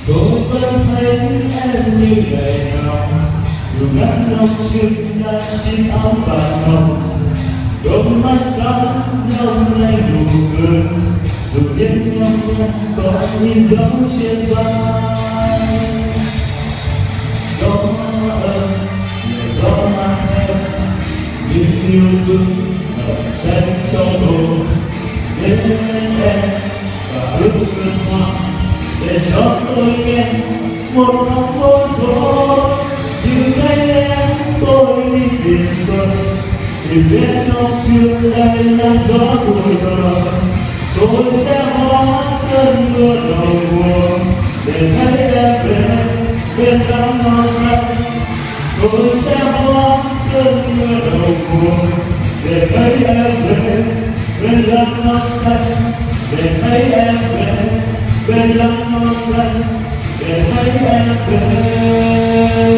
tôi vẫn thấy em như ngày nào, dù ngắn đông chừng đã chiếc áo vàng hồng, đôi mắt sáng long lanh nụ cười, dù biết nhau nhé còn in dấu trên vai. Gió ơi, nhờ gió mang theo những yêu thương ở tranh trong tôi, đến em và ước cơn hoa để cho tôi nghe một khóc thôi thôi. Từ nay em tôi đi tìm tôi, thì biết nó chưa đây là gió cuối đời. Tôi sẽ hóa cơn mưa đầu mùa để thấy em về bên đám non xanh. Tôi sẽ hóa cơn mưa đầu mùa để thấy em về bên đám non xanh, để thấy em về bên đám non xanh, để thấy em về.